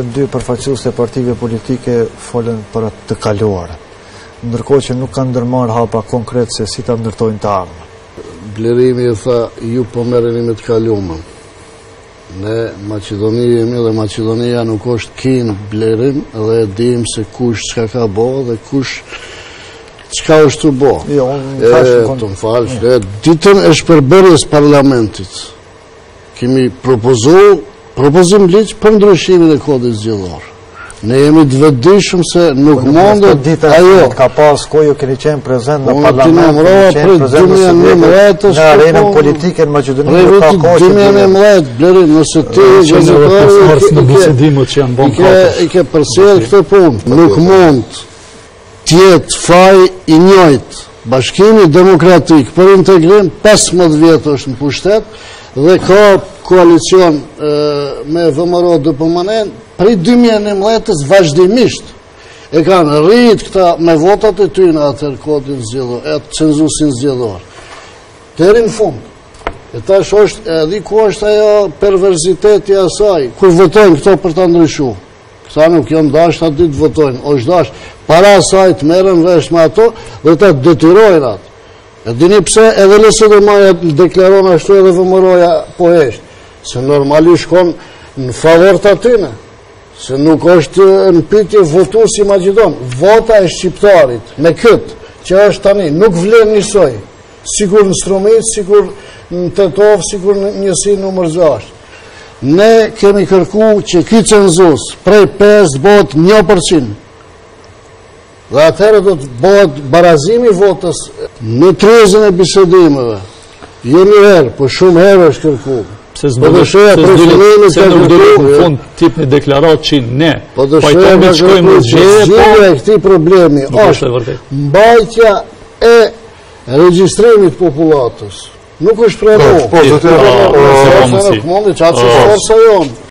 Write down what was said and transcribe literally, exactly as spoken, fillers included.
dy përfaqësues të partive politike folën për atë të kaluar, ndërkohë që nuk kanë ndërmarrë hapa konkret se si ta ndërtojnë të ardhmen. Blerimi e tha, ju po merreni me të kaluarën. Ne Maqedoni jemi dhe Maqedonia nuk është kin blerim dhe e dim se kush çka ka bo dhe kush çka është të bo. Jo, e, të më falsh, e, ditën e shpërbërjes parlamentit kemi propozu propozim ligj për ndryshimin e kodit zgjedhor. Ne jemi të vetëdijshëm se nuk mundet ajo. Ka pas kohë ju keni qenë prezent në parlament, keni qenë prezent në arenën politike në Maqedoni. Prej vitit dy mijë e nëntëmbëdhjetë, Blerim, nëse ti i ke përsel këtë punë, nuk mund tjetë faj i njëjtë. Bashkimi Demokratik për Integrim pesëmbëdhjetë vjet është në pushtet dhe ka koalicion me V M R O D P M N prej dy mijë e nëntëmbëdhjetës vazhdimisht e kanë rrit këta me votat e tyre atër kodin zgjedhor, e cenzusin zgjedhor. Deri në fund. E tash është edhe ku është ajo perverziteti i asaj, kur votojnë këto për ta ndryshuar. Këta nuk janë dashur aty të votojnë, është dash para asaj të merren vesh me ato dhe ta detyrojnë atë. E dini pse edhe nëse do maja deklaron ashtu edhe V M R O-ja po hesht, se normalisht shkon në favor të atyne, se nuk është në pyetje votuesi i Maqedon, vota e shqiptarit me këtë që është tani nuk vlen njësoj, sigur në Stromit, sigur në Tetov, sigur në njësi numër gjashtë. Ne kemi kërku që ky cenzus prej pesë bëhet një përqind. Dhe atëherë do të bëhet barazimi votës në trizën e bisedimeve. Jo një herë, po shumë herë është kërku. Se nuk do në fund tip një deklarat që ne pajtojmë të shkojmë në zgjedhje, po e këti problemi është mbajtja e regjistrimit populatës. Nuk është prerë. Po, po, po, po, po, po, po, po, po, po, po, po, po, po, po, po, po,